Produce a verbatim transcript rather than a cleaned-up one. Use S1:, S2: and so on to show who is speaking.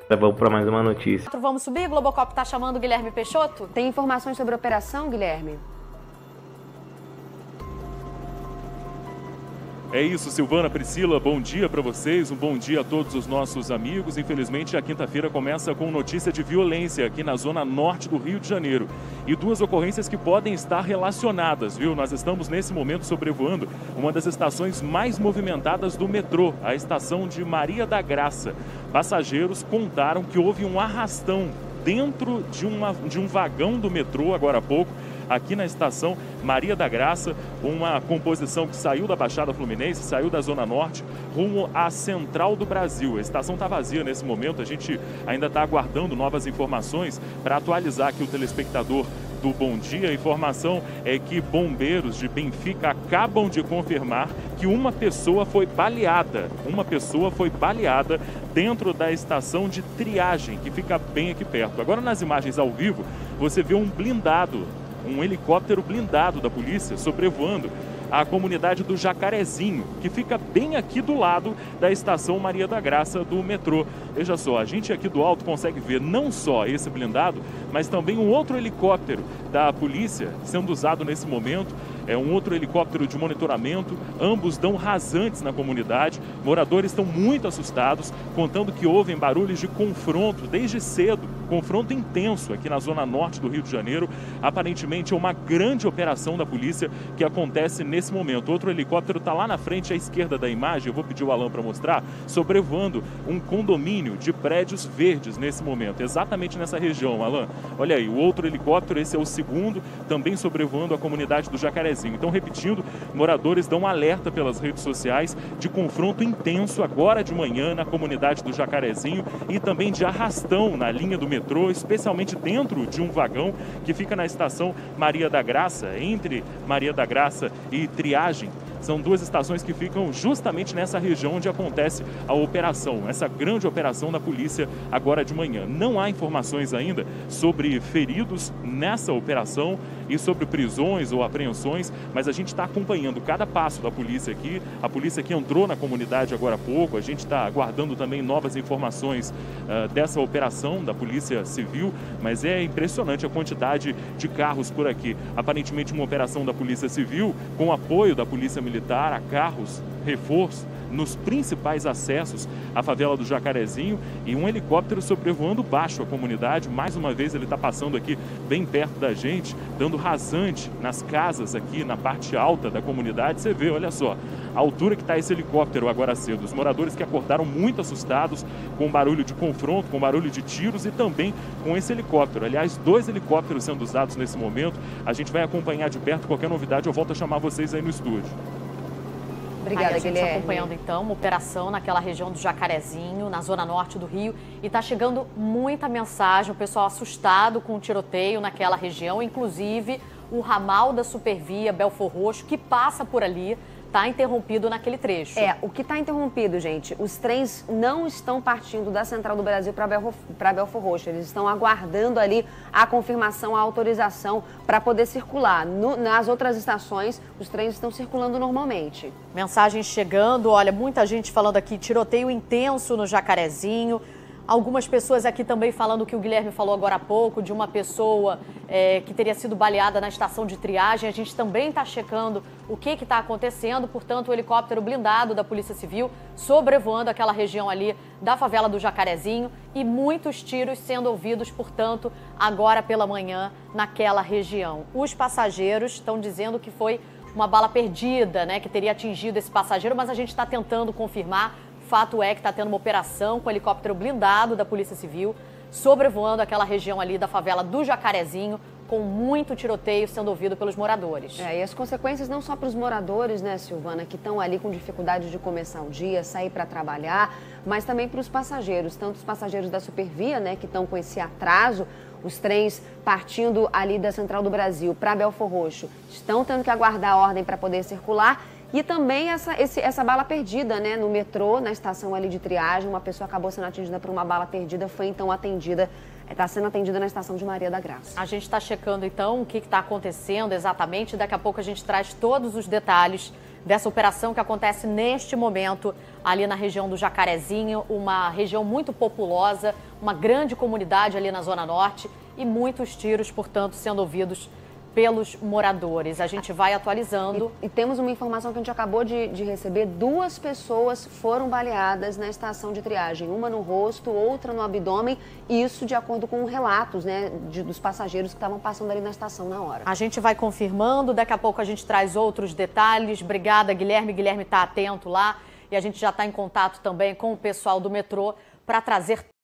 S1: Vamos para mais uma notícia.
S2: Vamos subir? Globocop está chamando o Guilherme Peixoto?
S3: Tem informações sobre a operação, Guilherme?
S4: É isso, Silvana, Priscila, bom dia para vocês, um bom dia a todos os nossos amigos. Infelizmente, a quinta-feira começa com notícia de violência aqui na zona norte do Rio de Janeiro. E duas ocorrências que podem estar relacionadas, viu? Nós estamos nesse momento sobrevoando uma das estações mais movimentadas do metrô, a estação de Maria da Graça. Passageiros contaram que houve um arrastão dentro de, uma, de um vagão do metrô agora há pouco, aqui na estação Maria da Graça, uma composição que saiu da Baixada Fluminense, saiu da Zona Norte, rumo à Central do Brasil. A estação está vazia nesse momento, a gente ainda está aguardando novas informações para atualizar aqui o telespectador do Bom Dia. A informação é que bombeiros de Benfica acabam de confirmar que uma pessoa foi baleada, uma pessoa foi baleada dentro da estação de triagem, que fica bem aqui perto. Agora, nas imagens ao vivo, você vê um blindado, um helicóptero blindado da polícia sobrevoando a comunidade do Jacarezinho, que fica bem aqui do lado da estação Maria da Graça do metrô. Veja só, a gente aqui do alto consegue ver não só esse blindado, mas também um outro helicóptero da polícia sendo usado nesse momento. É um outro helicóptero de monitoramento, ambos dão rasantes na comunidade. Moradores estão muito assustados, contando que ouvem barulhos de confronto desde cedo, confronto intenso aqui na zona norte do Rio de Janeiro. Aparentemente é uma grande operação da polícia que acontece nesse momento. Outro helicóptero está lá na frente à esquerda da imagem, eu vou pedir o Alan para mostrar, sobrevoando um condomínio de prédios verdes nesse momento, exatamente nessa região, Alan. Olha aí, o outro helicóptero, esse é o segundo, também sobrevoando a comunidade do Jacarezinho. Então, repetindo, moradores dão um alerta pelas redes sociais de confronto intenso agora de manhã na comunidade do Jacarezinho e também de arrastão na linha do metrô, especialmente dentro de um vagão que fica na estação Maria da Graça, entre Maria da Graça e Triagem. São duas estações que ficam justamente nessa região onde acontece a operação, essa grande operação da polícia agora de manhã. Não há informações ainda sobre feridos nessa operação e sobre prisões ou apreensões, mas a gente está acompanhando cada passo da polícia aqui. A polícia que entrou na comunidade agora há pouco, a gente está aguardando também novas informações uh, dessa operação da Polícia Civil, mas é impressionante a quantidade de carros por aqui. Aparentemente uma operação da Polícia Civil com apoio da Polícia Militar a carros, reforço, nos principais acessos à favela do Jacarezinho e um helicóptero sobrevoando baixo a comunidade. Mais uma vez ele está passando aqui bem perto da gente, dando rasante nas casas aqui na parte alta da comunidade. Você vê, olha só, a altura que está esse helicóptero agora cedo. Os moradores que acordaram muito assustados com barulho de confronto, com barulho de tiros e também com esse helicóptero. Aliás, dois helicópteros sendo usados nesse momento. A gente vai acompanhar de perto. Qualquer novidade eu volto a chamar vocês aí no estúdio.
S2: Obrigada, Aí a gente Guilherme. Acompanhando então uma operação naquela região do Jacarezinho, na zona norte do Rio, e está chegando muita mensagem, o pessoal assustado com o tiroteio naquela região, inclusive o ramal da Supervia Belfor Roxo, que passa por ali, está interrompido naquele trecho.
S3: É, o que está interrompido, gente, os trens não estão partindo da Central do Brasil para Belfor, para Belfor Roxo. Eles estão aguardando ali a confirmação, a autorização para poder circular. No, nas outras estações, os trens estão circulando normalmente.
S2: Mensagens chegando, olha, muita gente falando aqui, tiroteio intenso no Jacarezinho. Algumas pessoas aqui também falando o que o Guilherme falou agora há pouco, de uma pessoa é, que teria sido baleada na estação de triagem. A gente também está checando o que está acontecendo. Portanto, o helicóptero blindado da Polícia Civil sobrevoando aquela região ali da favela do Jacarezinho e muitos tiros sendo ouvidos, portanto, agora pela manhã naquela região. Os passageiros estão dizendo que foi uma bala perdida, né, que teria atingido esse passageiro, mas a gente está tentando confirmar. Fato é que está tendo uma operação com helicóptero blindado da Polícia Civil sobrevoando aquela região ali da favela do Jacarezinho, com muito tiroteio sendo ouvido pelos moradores.
S3: É, e as consequências não só para os moradores, né, Silvana, que estão ali com dificuldade de começar o dia, sair para trabalhar, mas também para os passageiros, tanto os passageiros da Supervia, né, que estão com esse atraso, os trens partindo ali da Central do Brasil para Belfor Roxo, estão tendo que aguardar a ordem para poder circular. E também essa, esse, essa bala perdida, né, no metrô, na estação ali de triagem, uma pessoa acabou sendo atingida por uma bala perdida, foi então atendida, está sendo atendida na estação de Maria da Graça.
S2: A gente está checando então o que está acontecendo exatamente, daqui a pouco a gente traz todos os detalhes dessa operação que acontece neste momento ali na região do Jacarezinho, uma região muito populosa, uma grande comunidade ali na Zona Norte e muitos tiros, portanto, sendo ouvidos pelos moradores. A gente vai atualizando.
S3: E, e temos uma informação que a gente acabou de, de receber. Duas pessoas foram baleadas na estação de triagem. Uma no rosto, outra no abdômen. Isso de acordo com relatos, né, de, dos passageiros que estavam passando ali na estação na hora.
S2: A gente vai confirmando. Daqui a pouco a gente traz outros detalhes. Obrigada, Guilherme. Guilherme está atento lá. E a gente já está em contato também com o pessoal do metrô para trazer